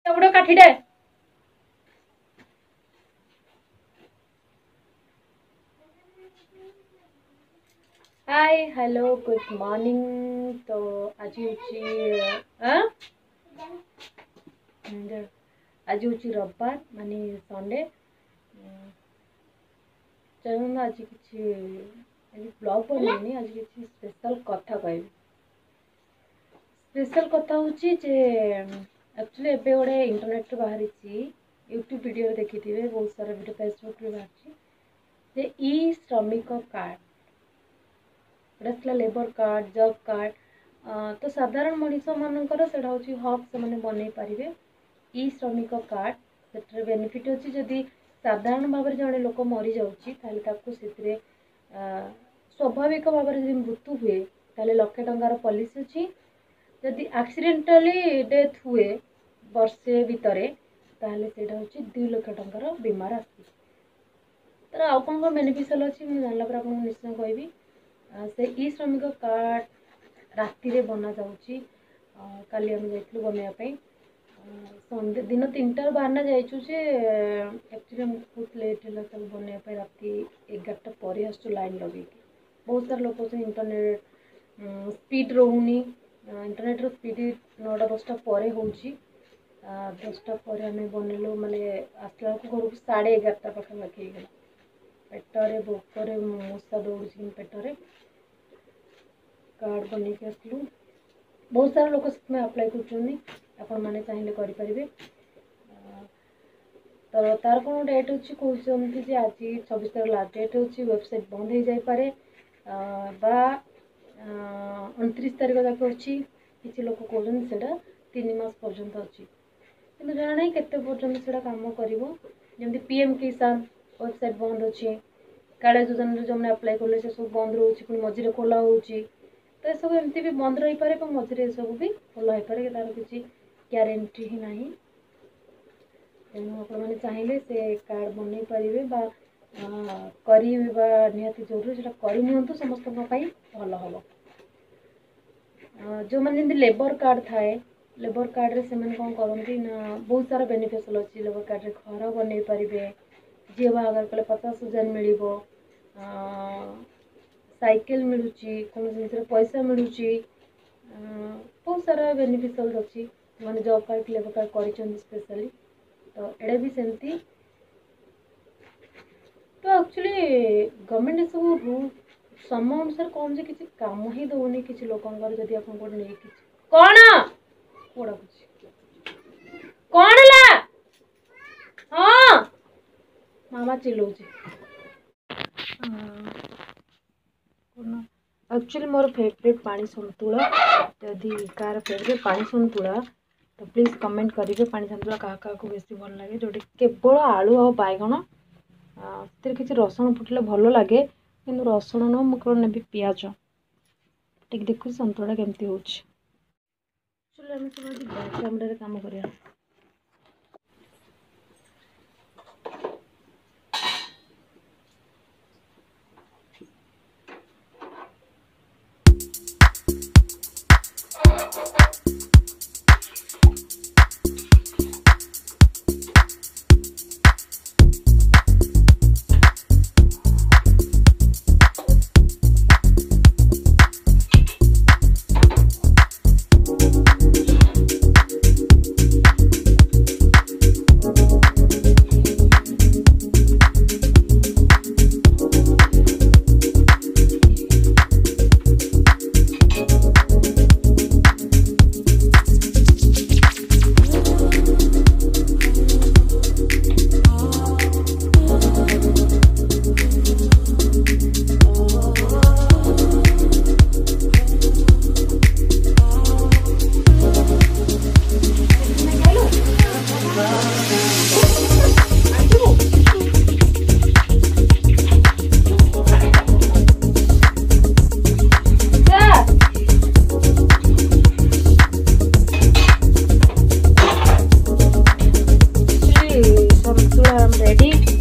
बुढ़ो काठीटे hi hello good morning. तो आज हूँ रविवार माने संडे। चलो आज किसी ब्लॉग बननी आज किसी स्पेशल कथा कह स्पेशल कथा हूँ एक्चुअली एबे गोटे इंटरनेट बाहरी यूट्यूब वीडियो देखी थे बहुत सारा वीडियो फेसबुक बाहर ई श्रमिक कार्ड गोटा लेबर कार्ड जॉब कार्ड तो साधारण मनीष मानकर से हक से बन पारे ई श्रमिक कार्ड से बेनिफिट अच्छी जदि साधारण भाव में जड़े लोक मरी जाऊँगी स्वाभाविक भाव में मृत्यु हुए ताले लक्षे टंकार पॉलिसी अच्छी जदि एक्सीडेंटली डेथ हुए वर्षे भितर ताले सेटा होची 2 लाख टंकार बीमार आसी तर आउ कौन बेनिफिशियल अच्छी मुझे जानला पर आपको निश्चय कहबी से ई श्रमिक कार्ड राति रे बना जाउची काली हम जाइथलु बनाया संडे दिन 3टार बाहरना जाइछु जे एक्चुअली बहुत लेट है सब बनाया राति 11टा पर आसु लाइन लगे बहुत सारा लोग इंटरनेट स्पीड रोनी इंटरनेट रो स्पीड 9टा 10टा पर हो 10टा पर आम बनइलु माने आसला घर को 11:30 पाखापाखि गला पेटरे भोकरे मशा दौड़ी पेटरे कार्ड बन के आसलु बहुत सारा लोक से अप्लाई कर मैंने चाहिए करें तो तार कौन डेट अच्छी कहते आज 26 तारीख लास्ट डेट अच्छी वेबसाइट बंद हो जापे 29 तारीख तक अच्छी किसी लोक कहते 3 मास पर्यंत अच्छी कि जाना केते पर्यंत से कम कर पीएम किसान वेबसाइट बंद अच्छी कालिया योजना जो मैंने अप्लाई कले से सब बंद रोचे मझे खोला हो तो यह सब एमती भी बंद रही पारे मझे सब भी खोला हो पारे तार किसी ग्यारंटी ही ना तेणु आपने चाहिए से कार्ड बन पारे निहाती जरूरी से करनी समस्त भल हम जो मैंने लेबर कार्ड थाए लेबर कार्ड रे से कौन करती ना बहुत सारा बेनिफिशियल अच्छी लेबर कार्ड रे घर बन पारे झील बाहर कले 50,000 मिल साइकेल मिलूँ कौन जिन पैसा मिलूँ बहुत सारा बेनिफिशियल अच्छी मैंने जॉब कार्ड लेबर कार्ड कर स्पेशली तो एडा भी सेमती तो एक्चुअली गवर्नमेंट सब रूल समय अनुसार कौन से किसी काम ही दौनी किसी लोकंर जदि आप कौन कौन ला हाँ मामा चिल्लाऊँ एक्चुअली मोर फेवरेट पानी सन्तुला जदि कार फेवरेट पानी सन्तुला तो प्लीज कमेंट करेंगे पानी सन्तुला क्या को बेसी भल लगे जोटी केवल आलू आ बैगण से किसी रसुण फुटले भल लगे कि रसुण न मुझे नेबी पियाज टे देखु सन्तुला केमती हो कैमरा काम करिया ready